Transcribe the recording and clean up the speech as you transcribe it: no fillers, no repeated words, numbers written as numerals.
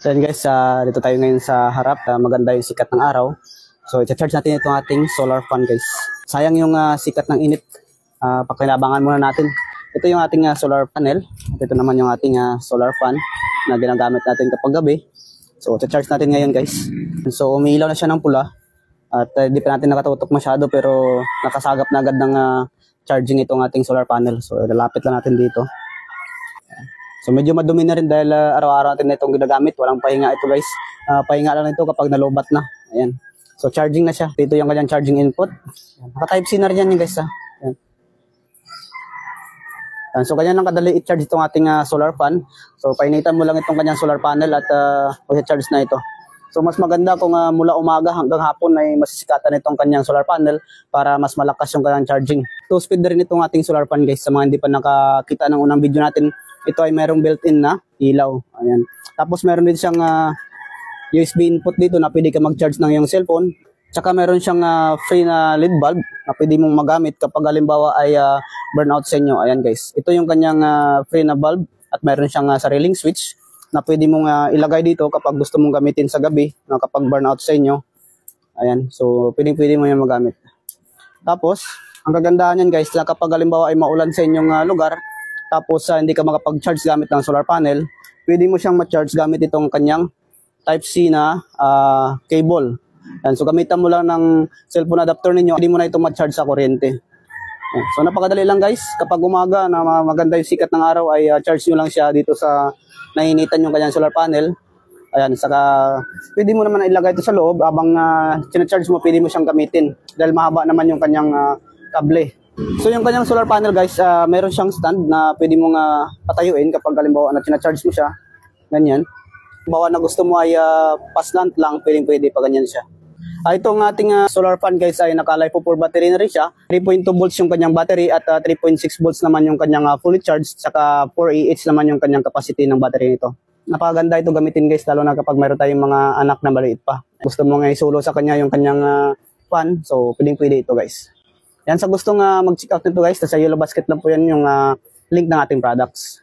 So yun guys, dito tayo ngayon sa harap. Maganda yung sikat ng araw. So i-charge natin itong ating solar fan guys. Sayang yung sikat ng init. Pakinabangan muna natin. Ito yung ating solar panel. At ito naman yung ating solar fan na ginagamit natin kapag gabi. So i-charge natin ngayon guys. So umiilaw na siya ng pula. At di pa natin nakatutok masyado pero nakasagap na agad ng charging itong ating solar panel. So lalapit lang natin dito. So medyo madumi na rin dahil araw-araw natin na itong ginagamit. Walang pahinga ito guys. Pahinga lang ito kapag nalubat na. Ayan. So charging na siya. Dito yung kanyang charging input. Naka-type C na rin yan guys. Ayan. So ganyan lang kadali i-charge itong ating solar fan. So painitan mo lang itong kanyang solar panel at i-charge na ito. So mas maganda kung mula umaga hanggang hapon ay masisikatan itong kanyang solar panel para mas malakas yung kanyang charging. 2-speed na rin itong ating solar fan guys. Sa mga hindi pa nakakita ng unang video natin, ito ay mayroong built-in na ilaw. Ayan. Tapos meron din siyang USB input dito na pwede ka mag-charge ng iyong cellphone. Tsaka meron siyang free na LED bulb na pwede mong magamit kapag halimbawa ay burnout sa inyo. Ayan guys. Ito yung kanyang free na bulb at meron siyang sariling switch na pwede mong ilagay dito kapag gusto mong gamitin sa gabi na kapag burnout sa inyo. Ayan. So pwede mo yung magamit. Tapos ang kagandahan yan guys na kapag halimbawa ay maulan sa inyong lugar, tapos hindi ka makapag-charge gamit ng solar panel, pwede mo siyang ma-charge gamit itong kanyang Type-C na cable. Yan. So gamitan mo lang ng cellphone adapter ninyo, hindi mo na ito ma-charge sa kuryente. Yan. So napakadali lang guys, kapag umaga na maganda yung sikat ng araw ay charge nyo lang siya dito sa nainitan yung kanyang solar panel. Ayan, saka pwede mo naman ilagay ito sa loob habang sinacharge mo, pwede mo siyang gamitin dahil mahaba naman yung kanyang kable. So yung kanyang solar panel guys, meron siyang stand na pwede mong patayuin kapag halimbawa na sinacharge mo siya. Ganyan. Bawa na gusto mo ay paslant lang, pwede pa ganyan siya. Itong ating solar fan guys ay naka-LiFePO 4 battery na rin siya. 3.2 volts yung kanyang battery at 3.6 volts naman yung kanyang fully charged. Saka 4 Ah naman yung kanyang capacity ng battery nito. Napakaganda ito gamitin guys, lalo na kapag mayroon tayong mga anak na maliit pa. Gusto mo nga isolo sa kanya yung kanyang fan, so pwede ito guys. Yan, sa gustong mag-check out nito guys, sa Yellow Basket lang po yan yung link ng ating products.